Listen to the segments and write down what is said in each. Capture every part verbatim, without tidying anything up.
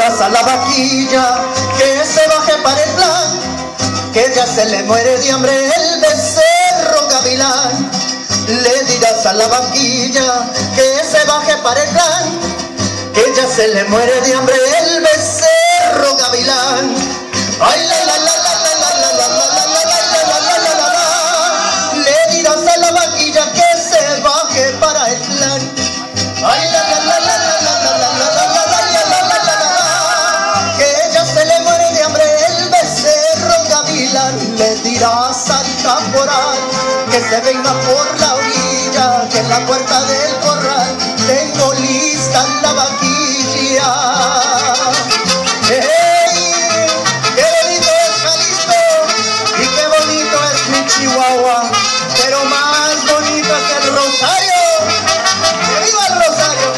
dirás a la vaquilla que se baje para el plan, que ya se le muere de hambre el becerro gavilán. Le dirás a la vaquilla que se baje para el plan, que ya se le muere de hambre el becerro gavilán. Ay, la la la la la la la la la la la la la la la. Le dirás a la vaquilla que se baje para el plan. Ay, la la la la la la la la la la la la la la. Que ya se le muere de hambre el becerro gavilán. Le dirás al caporal que se venga por la orilla, que en la puerta del corral tengo lista la vaquilla. ¡Hey! ¡Qué bonito es Jalisco! Y qué bonito es mi Chihuahua, pero más bonito es el Rosario. ¡Que viva el Rosario!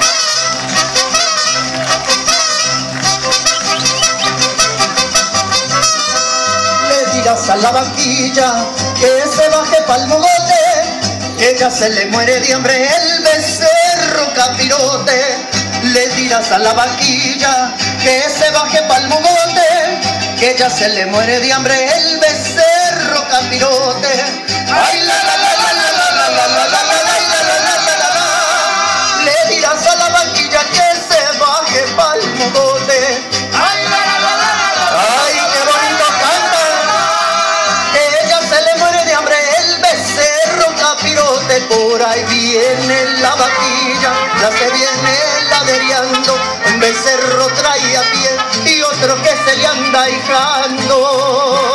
Le dirás a la vaquilla que se baje pa'l mogote, que ya se le muere de hambre el becerro capirote. Le dirás a la vaquilla que se baje pa'l mogote, que ya se le muere de hambre el becerro capirote. Ay, la la la la la la la la la la la la la la. Le dirás a la vaquilla que se baje pa'l mogote. Ay, la la la la la la. Ay, qué bonito canta. Que ya se le muere de hambre el becerro capirote. Por ahí viene la vaquilla, ya se viene ladereando. Un becerro trae a pie y otro que se le anda hijando.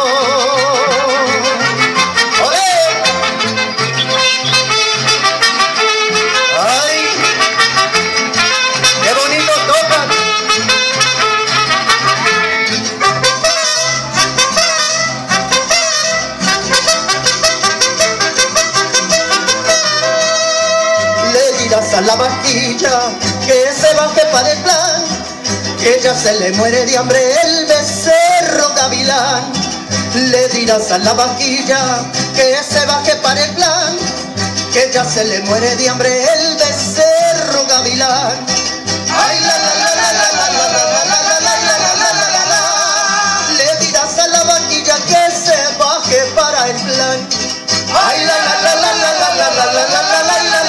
A la vaquilla que se baje para el plan, que ya se le muere de hambre el becerro gavilán. Le dirás a la vaquilla que se baje para el plan, que ya se le muere de hambre el becerro gavilán. Ay, la la la la la la la la la la la la la la. Le dirás a la vaquilla que se baje para el plan. Ay, la la la la la la la la la la la la la la.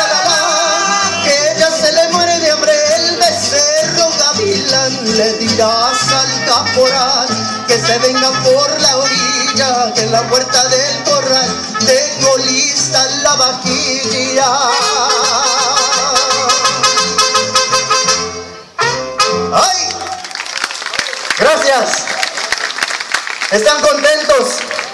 Le dirás al caporal que se venga por la orilla, que en la puerta del corral tengo lista la vaquilla. ¡Ay! Gracias. ¿Están contentos?